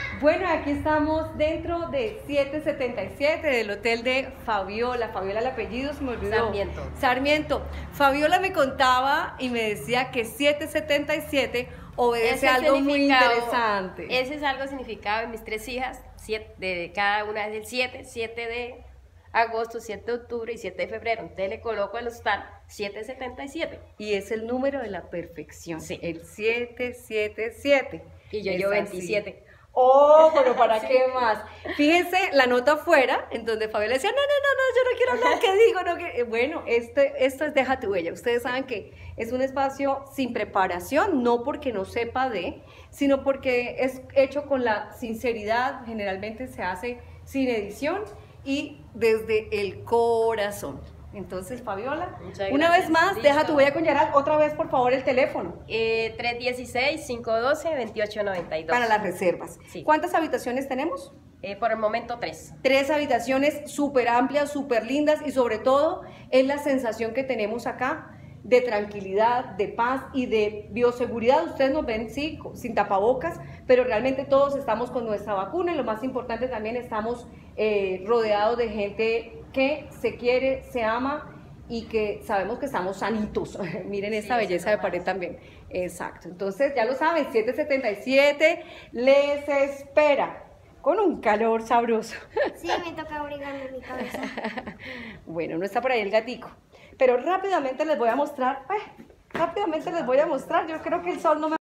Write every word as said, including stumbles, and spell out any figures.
Bueno, aquí estamos dentro de setecientos setenta y siete del hotel de Fabiola. Fabiola, el apellido se me olvidó. Sarmiento. Sarmiento. Fabiola me contaba y me decía que setecientos setenta y siete obedece a algo muy interesante. Ese es algo significado de mis tres hijas, siete, de cada una es el siete, siete de agosto, siete de octubre y siete de febrero. Entonces le coloco el hostal setecientos setenta y siete. Y es el número de la perfección. Sí. El setecientos setenta y siete. Y yo es llevo así. veintisiete. Oh, pero ¿para Sí. qué más? Fíjense la nota afuera, en donde Fabiola decía, no, no, no, no, yo no quiero hablar, ¿qué digo? No, que... Bueno, este, esto es Deja tu huella. Ustedes saben que es un espacio sin preparación, no porque no sepa de, sino porque es hecho con la sinceridad, generalmente se hace sin edición y desde el corazón. Entonces, Fabiola, una vez más, Listo. Deja tu huella con Gerald, otra vez, por favor, el teléfono. Eh, tres uno seis, cinco uno dos, dos ocho nueve dos. Para las reservas. Sí. ¿Cuántas habitaciones tenemos? Eh, por el momento tres. Tres habitaciones súper amplias, súper lindas y sobre todo es la sensación que tenemos acá de tranquilidad, de paz y de bioseguridad. Ustedes nos ven, sí, sin tapabocas, pero realmente todos estamos con nuestra vacuna y lo más importante también estamos eh, rodeados de gente que se quiere, se ama y que sabemos que estamos sanitos. Miren esta Sí, belleza de pared también. Exacto. Entonces, ya lo saben, setecientos setenta y siete les espera con un calor sabroso. Sí, me toca abrigarme mi cabeza. Bueno, no está por ahí el gatico. Pero rápidamente les voy a mostrar, eh, rápidamente les voy a mostrar, yo creo que el sol no me